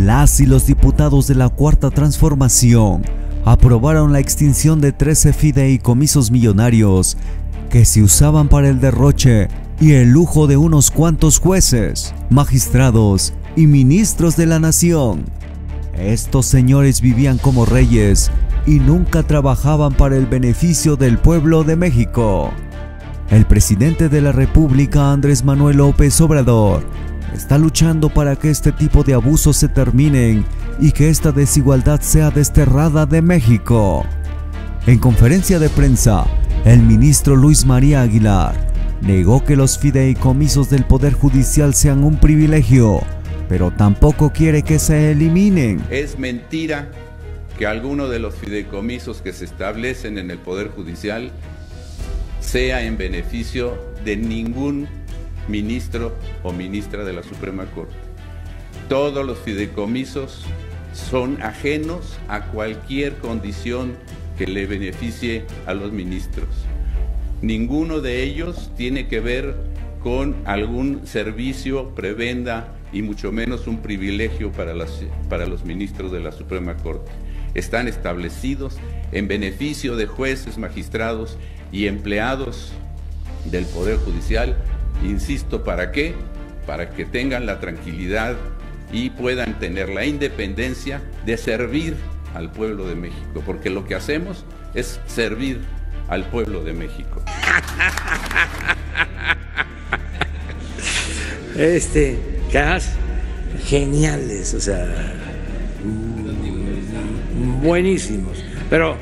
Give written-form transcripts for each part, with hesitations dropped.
las y los diputados de la Cuarta Transformación aprobaron la extinción de 13 fideicomisos millonarios que se usaban para el derroche y el lujo de unos cuantos jueces, magistrados y ministros de la nación. Estos señores vivían como reyes y nunca trabajaban para el beneficio del pueblo de México. El presidente de la República, Andrés Manuel López Obrador, está luchando para que este tipo de abusos se terminen y que esta desigualdad sea desterrada de México. En conferencia de prensa, el ministro Luis María Aguilar negó que los fideicomisos del Poder Judicial sean un privilegio, pero tampoco quiere que se eliminen. Es mentira que alguno de los fideicomisos que se establecen en el Poder Judicial sea en beneficio de ningún ministro o ministra de la Suprema Corte. Todos los fideicomisos son ajenos a cualquier condición que le beneficie a los ministros. Ninguno de ellos tiene que ver con algún servicio, prebenda y mucho menos un privilegio para los ministros de la Suprema Corte. Están establecidos en beneficio de jueces, magistrados y empleados del Poder Judicial. Insisto, ¿para qué? Para que tengan la tranquilidad y puedan tener la independencia de servir al pueblo de México, porque lo que hacemos es servir al pueblo de México. Caras geniales, o sea, buenísimos, pero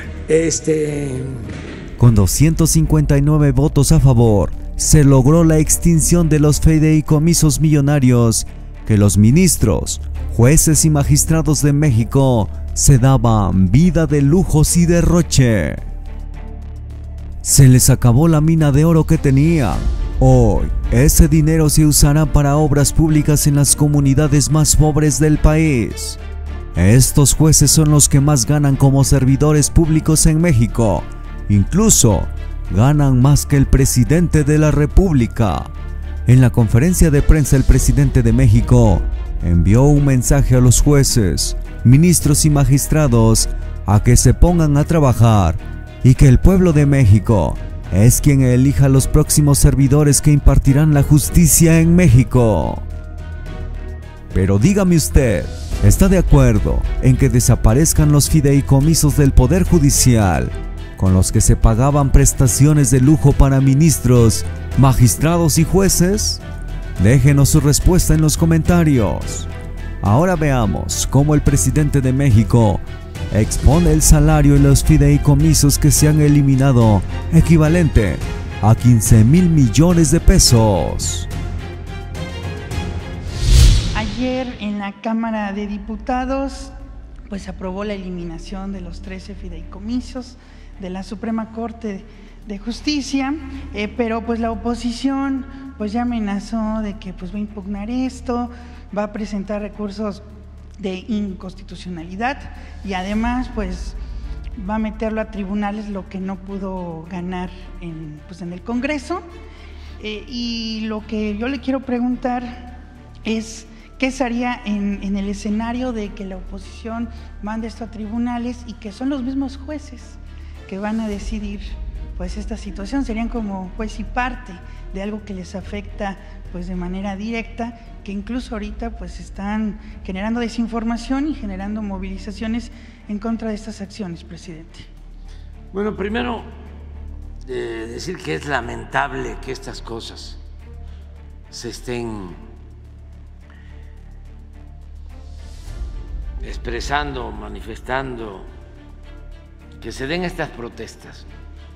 Con 259 votos a favor, se logró la extinción de los fideicomisos millonarios que los ministros, jueces y magistrados de México se daban vida de lujos y derroche. Se les acabó la mina de oro que tenían. Hoy, ese dinero se usará para obras públicas en las comunidades más pobres del país. Estos jueces son los que más ganan como servidores públicos en México. Incluso ganan más que el presidente de la República. En la conferencia de prensa, el presidente de México envió un mensaje a los jueces, ministros y magistrados a que se pongan a trabajar y que el pueblo de México es quien elija los próximos servidores que impartirán la justicia en México. Pero dígame usted, ¿está de acuerdo en que desaparezcan los fideicomisos del Poder Judicial, con los que se pagaban prestaciones de lujo para ministros, magistrados y jueces? Déjenos su respuesta en los comentarios. Ahora veamos cómo el presidente de México expone el salario y los fideicomisos que se han eliminado, equivalente a 15,000 millones de pesos. Ayer en la Cámara de Diputados pues aprobó la eliminación de los 13 fideicomisos de la Suprema Corte de Justicia, pero pues la oposición pues ya amenazó de que pues va a impugnar esto, va a presentar recursos de inconstitucionalidad y además pues va a meterlo a tribunales, lo que no pudo ganar en el Congreso. Y lo que yo le quiero preguntar es ¿qué se haría en el escenario de que la oposición mande esto a tribunales y que son los mismos jueces que van a decidir pues esta situación? Serían como juez y parte de algo que les afecta pues de manera directa, que incluso ahorita pues están generando desinformación y generando movilizaciones en contra de estas acciones, presidente. Bueno, primero decir que es lamentable que estas cosas se estén expresando, manifestando, que se den estas protestas,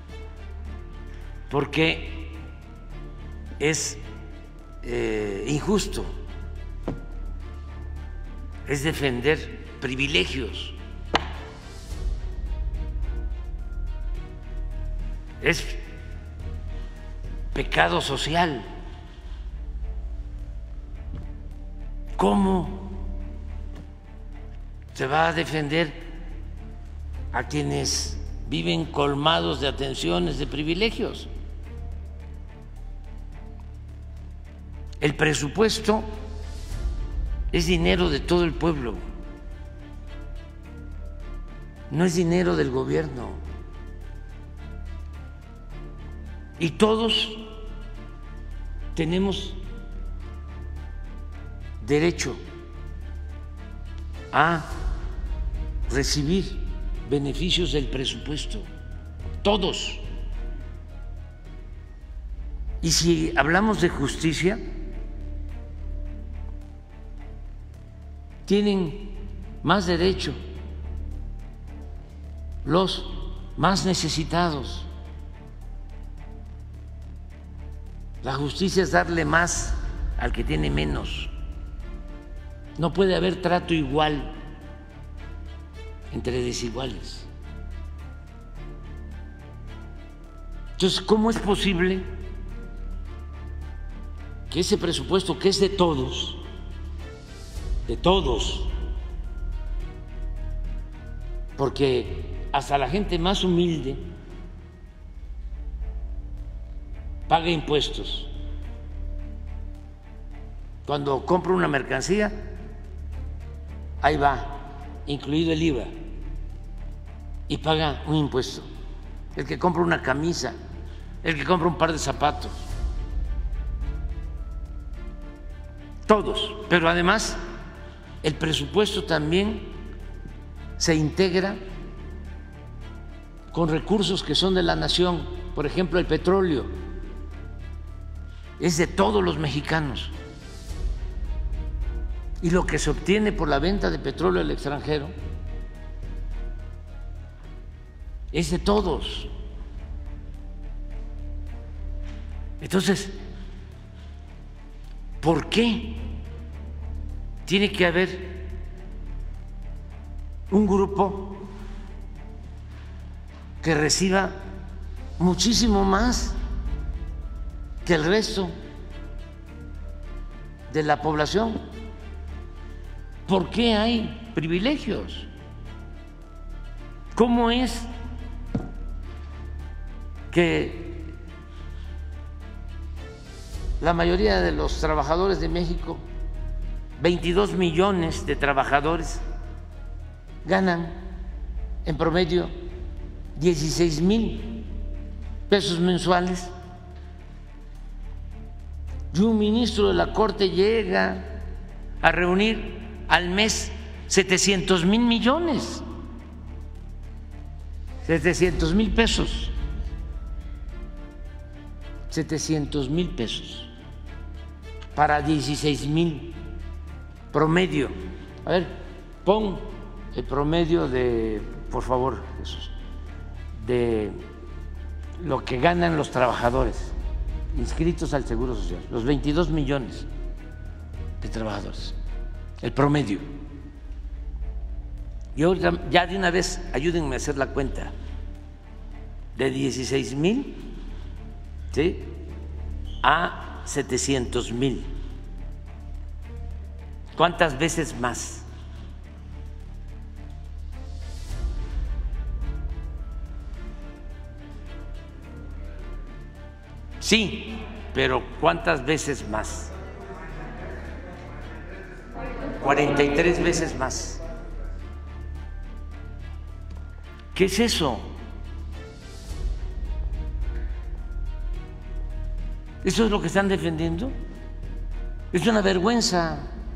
porque es injusto, es defender privilegios, es pecado social. ¿Cómo se va a defender a quienes viven colmados de atenciones, de privilegios? El presupuesto es dinero de todo el pueblo, no es dinero del gobierno. Y todos tenemos derecho a recibir beneficios del presupuesto, todos. Y si hablamos de justicia, tienen más derecho los más necesitados. La justicia es darle más al que tiene menos. No puede haber trato igual entre desiguales. Entonces, ¿cómo es posible que ese presupuesto que es de todos, porque hasta la gente más humilde paga impuestos? Cuando compra una mercancía, ahí va, incluido el IVA, y paga un impuesto. El que compra una camisa, el que compra un par de zapatos, todos. Pero además, el presupuesto también se integra con recursos que son de la nación. Por ejemplo, el petróleo es de todos los mexicanos. Y lo que se obtiene por la venta de petróleo al extranjero es de todos. Entonces, ¿por qué tiene que haber un grupo que reciba muchísimo más que el resto de la población? ¿Por qué hay privilegios? ¿Cómo es que la mayoría de los trabajadores de México, 22 millones de trabajadores, ganan en promedio 16,000 pesos mensuales? Y un ministro de la Corte llega a reunir al mes 700,000 millones, 700,000 pesos, 700,000 pesos para 16,000 promedio. A ver, pon el promedio de, por favor, Jesús, de lo que ganan los trabajadores inscritos al Seguro Social, los 22 millones de trabajadores, el promedio. Y ahora ya de una vez ayúdenme a hacer la cuenta de 16,000, ¿sí?, a 700,000. ¿Cuántas veces más? Sí, pero ¿cuántas veces más? 43 veces más. ¿Qué es eso? ¿Eso es lo que están defendiendo? Es una vergüenza.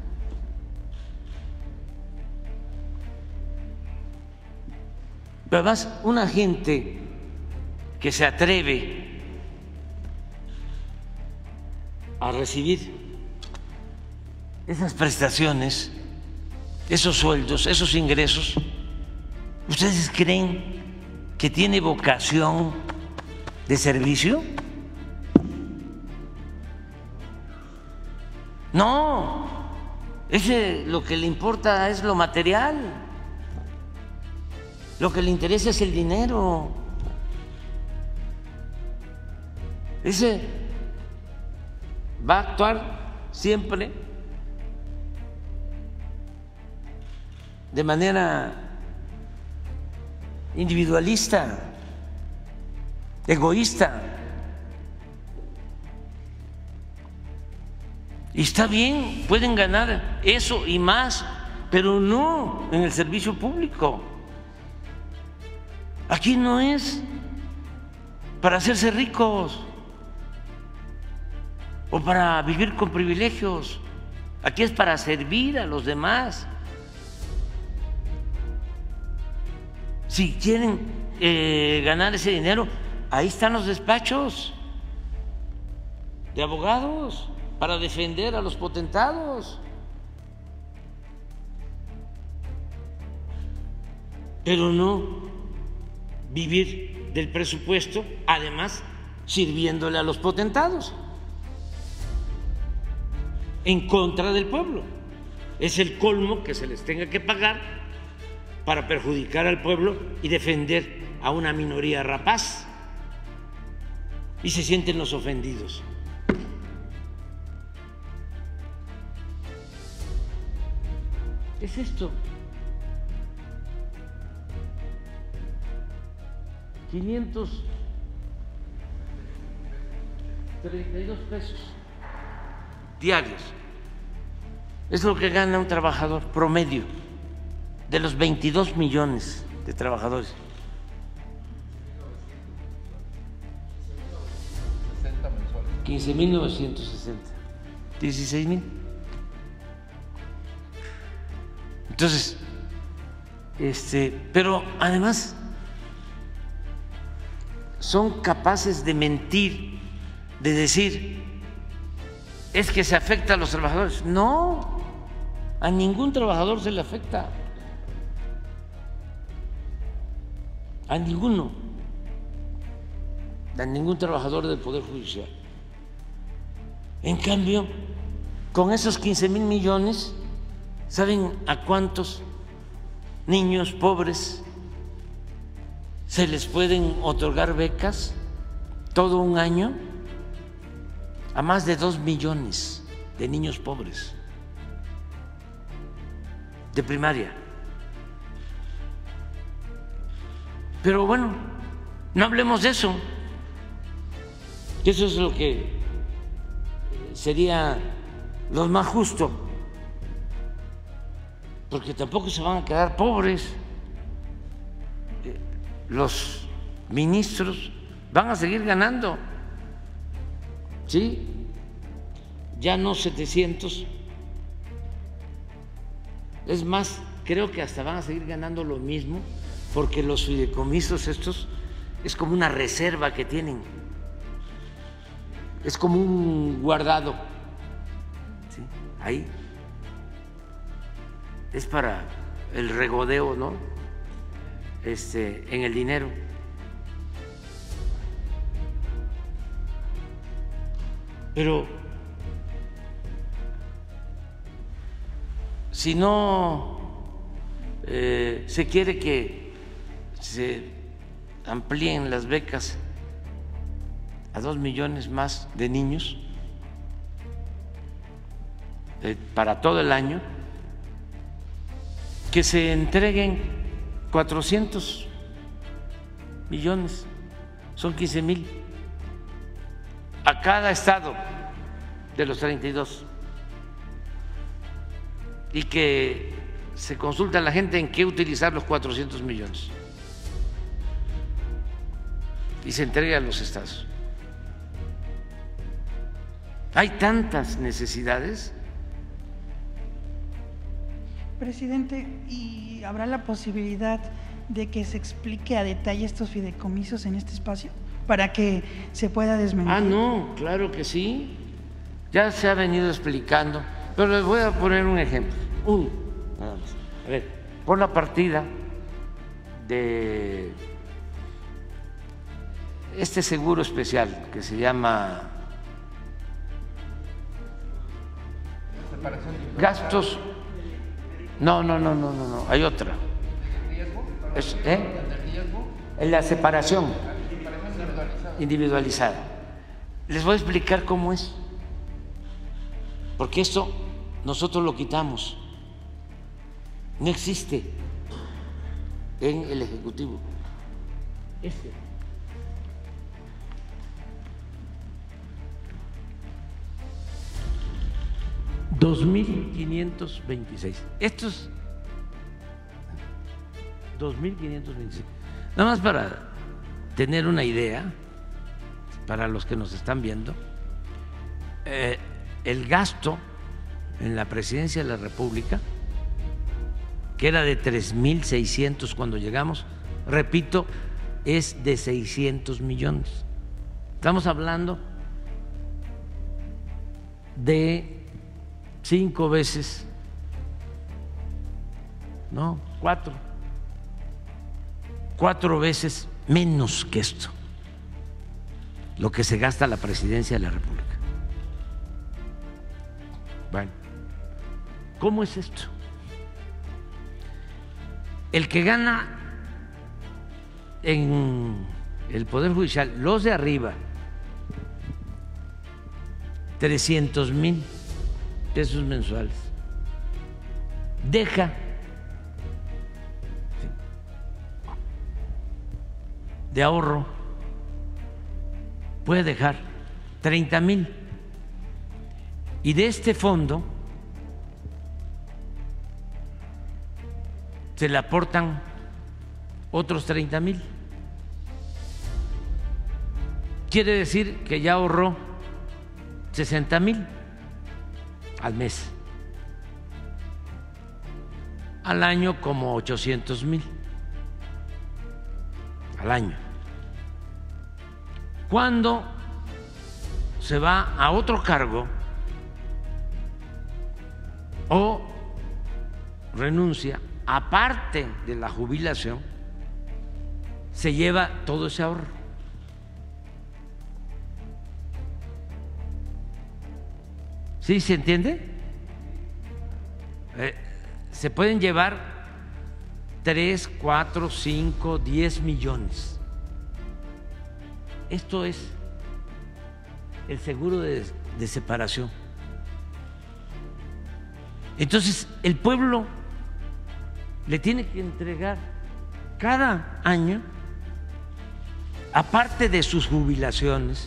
Pero además, una gente que se atreve a recibir esas prestaciones, esos sueldos, esos ingresos, ¿ustedes creen que tiene vocación de servicio? No, lo que le importa es lo material, lo que le interesa es el dinero. Ese va a actuar siempre de manera individualista, egoísta. Y está bien, pueden ganar eso y más, pero no en el servicio público. Aquí no es para hacerse ricos o para vivir con privilegios. Aquí es para servir a los demás. Si quieren ganar ese dinero, ahí están los despachos de abogados para defender a los potentados. Pero no vivir del presupuesto, además sirviéndole a los potentados, en contra del pueblo. Es el colmo que se les tenga que pagar para perjudicar al pueblo y defender a una minoría rapaz. Y se sienten los ofendidos. ¿Qué es esto? 532 pesos diarios. Es lo que gana un trabajador promedio de los 22 millones de trabajadores. 15.960. 16.000. Entonces, pero además son capaces de mentir, de decir, es que se afecta a los trabajadores. No, a ningún trabajador se le afecta. A ninguno. A ningún trabajador del Poder Judicial. En cambio, con esos 15,000 millones, ¿saben a cuántos niños pobres se les pueden otorgar becas todo un año? A más de 2 millones de niños pobres de primaria. Pero bueno, no hablemos de eso. Eso es lo que sería lo más justo, porque tampoco se van a quedar pobres. Los ministros van a seguir ganando, ¿sí? Ya no 700, es más, creo que hasta van a seguir ganando lo mismo, porque los fideicomisos estos es como una reserva que tienen, es como un guardado, ¿sí? Ahí es para el regodeo, ¿no? En el dinero. Pero si no se quiere que se amplíen las becas a 2 millones más de niños para todo el año, que se entreguen 400 millones, son 15,000 a cada estado de los 32, y que se consulte a la gente en qué utilizar los 400 millones y se entregue a los estados. Hay tantas necesidades. Presidente, ¿y habrá la posibilidad de que se explique a detalle estos fideicomisos en este espacio para que se pueda desmentir? Ah, no, claro que sí. Ya se ha venido explicando, pero les voy a poner un ejemplo. Nada más. A ver, por la partida de este seguro especial que se llama gastos. No, hay otra. En la separación individualizada. Les voy a explicar cómo es, porque esto nosotros lo quitamos, no existe en el Ejecutivo. 2.526. Estos 2.526. Nada más para tener una idea, para los que nos están viendo, el gasto en la Presidencia de la República, que era de 3.600 cuando llegamos, repito, es de 600 millones. Estamos hablando de 5 veces, no, 4 veces menos que esto, lo que se gasta la Presidencia de la República. Bueno, ¿cómo es esto? El que gana en el Poder Judicial, los de arriba, 300,000 pesos mensuales, deja de ahorro, puede dejar 30,000, y de este fondo se le aportan otros 30,000. Quiere decir que ya ahorró 60,000 al mes, al año como 800,000 al año. Cuando se va a otro cargo o renuncia, aparte de la jubilación, se lleva todo ese ahorro. ¿Sí se entiende? Se pueden llevar 3, 4, 5, 10 millones. Esto es el seguro de separación. Entonces, el pueblo le tiene que entregar cada año, aparte de sus jubilaciones,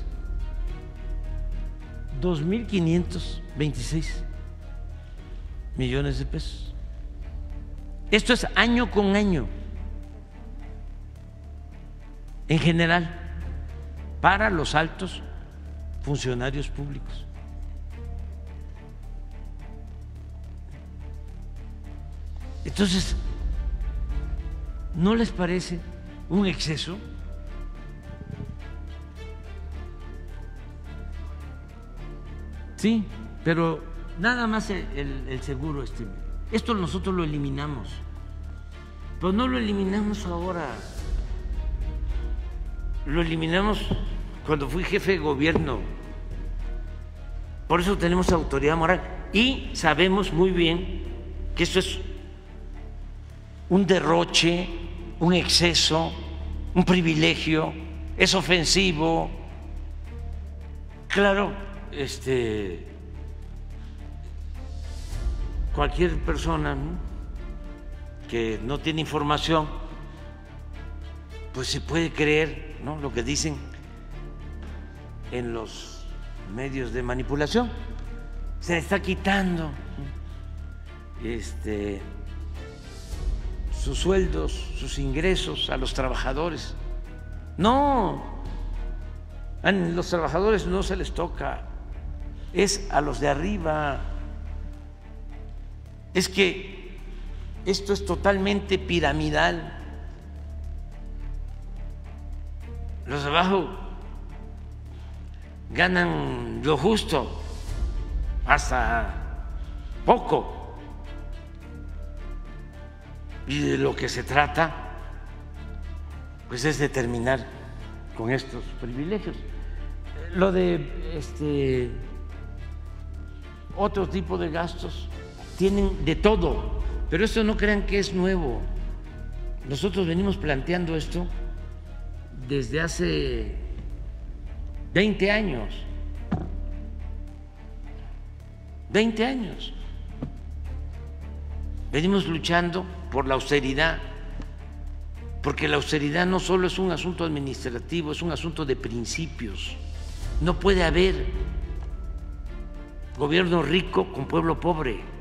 2.526 millones de pesos. Esto es año con año, en general, para los altos funcionarios públicos. Entonces, ¿no les parece un exceso? Sí, pero nada más el seguro esto nosotros lo eliminamos, pero no lo eliminamos ahora, lo eliminamos cuando fui jefe de gobierno. Por eso tenemos autoridad moral y sabemos muy bien que esto es un derroche, un exceso, un privilegio, es ofensivo. Claro, cualquier persona, ¿no?, que no tiene información, pues se puede creer, ¿no?, lo que dicen en los medios de manipulación. Se le está quitando sus sueldos, sus ingresos a los trabajadores. No, a los trabajadores no se les toca, es a los de arriba. Es que esto es totalmente piramidal. Los de abajo ganan lo justo, hasta poco. Y de lo que se trata, pues, es de terminar con estos privilegios. Lo de otro tipo de gastos, tienen de todo, pero esto no crean que es nuevo. Nosotros venimos planteando esto desde hace 20 años. 20 años. Venimos luchando por la austeridad, porque la austeridad no solo es un asunto administrativo, es un asunto de principios. No puede haber gobierno rico con pueblo pobre.